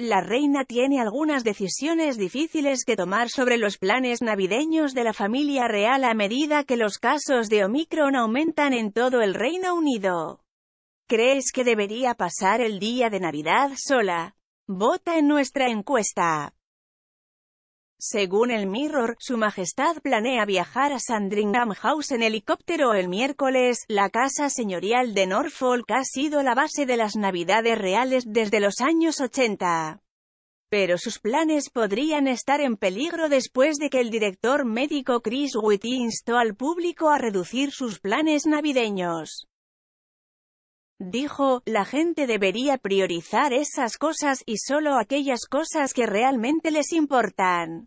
la reina tiene algunas decisiones difíciles que tomar sobre los planes navideños de la familia real a medida que los casos de Omicron aumentan en todo el Reino Unido. ¿Crees que debería pasar el día de Navidad sola? Vota en nuestra encuesta. Según el Mirror, Su Majestad planea viajar a Sandringham House en helicóptero el miércoles. La casa señorial de Norfolk ha sido la base de las Navidades reales desde los años 80. Pero sus planes podrían estar en peligro después de que el director médico Chris Whitty instó al público a reducir sus planes navideños. Dijo, la gente debería priorizar esas cosas y solo aquellas cosas que realmente les importan.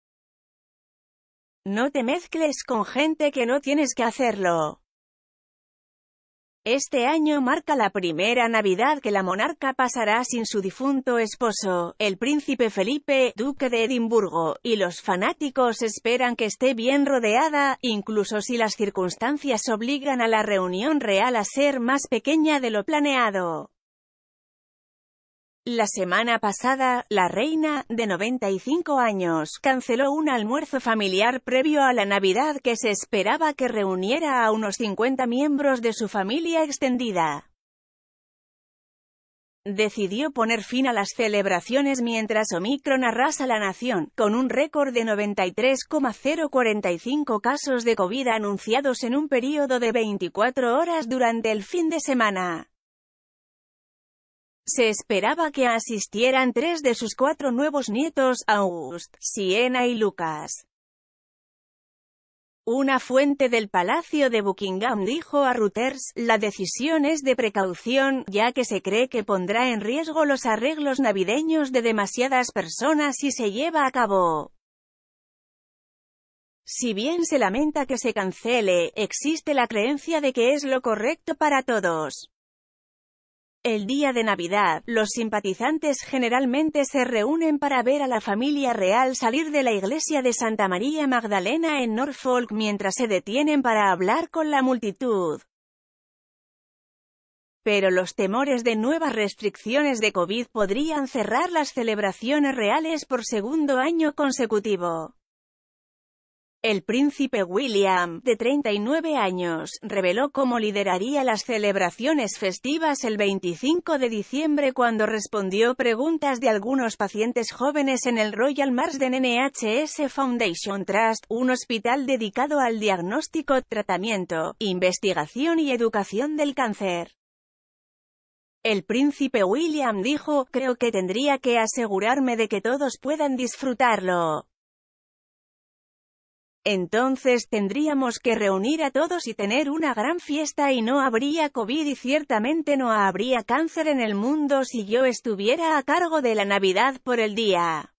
No te mezcles con gente que no tienes que hacerlo. Este año marca la primera Navidad que la monarca pasará sin su difunto esposo, el príncipe Felipe, duque de Edimburgo, y los fanáticos esperan que esté bien rodeada, incluso si las circunstancias obligan a la reunión real a ser más pequeña de lo planeado. La semana pasada, la reina, de 95 años, canceló un almuerzo familiar previo a la Navidad que se esperaba que reuniera a unos 50 miembros de su familia extendida. Decidió poner fin a las celebraciones mientras Omicron arrasa la nación, con un récord de 93,045 casos de COVID anunciados en un período de 24 horas durante el fin de semana. Se esperaba que asistieran 3 de sus 4 nuevos nietos, August, Sienna y Lucas. Una fuente del Palacio de Buckingham dijo a Reuters, la decisión es de precaución, ya que se cree que pondrá en riesgo los arreglos navideños de demasiadas personas si se lleva a cabo. Si bien se lamenta que se cancele, existe la creencia de que es lo correcto para todos. El día de Navidad, los simpatizantes generalmente se reúnen para ver a la familia real salir de la iglesia de Santa María Magdalena en Norfolk mientras se detienen para hablar con la multitud. Pero los temores de nuevas restricciones de COVID podrían cerrar las celebraciones reales por segundo año consecutivo. El príncipe William, de 39 años, reveló cómo lideraría las celebraciones festivas el 25 de diciembre cuando respondió preguntas de algunos pacientes jóvenes en el Royal Marsden NHS Foundation Trust, un hospital dedicado al diagnóstico, tratamiento, investigación y educación del cáncer. El príncipe William dijo, creo que tendría que asegurarme de que todos puedan disfrutarlo. Entonces tendríamos que reunir a todos y tener una gran fiesta y no habría COVID y ciertamente no habría cáncer en el mundo si yo estuviera a cargo de la Navidad por el día.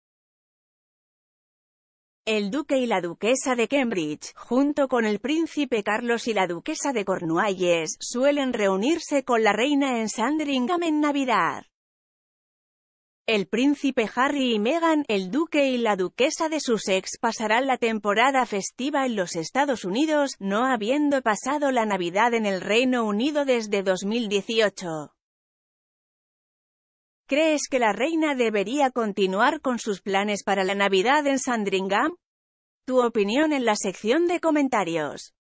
El duque y la duquesa de Cambridge, junto con el príncipe Carlos y la duquesa de Cornualles, suelen reunirse con la reina en Sandringham en Navidad. El príncipe Harry y Meghan, el duque y la duquesa de Sussex pasarán la temporada festiva en los Estados Unidos, no habiendo pasado la Navidad en el Reino Unido desde 2018. ¿Crees que la reina debería continuar con sus planes para la Navidad en Sandringham? Tu opinión en la sección de comentarios.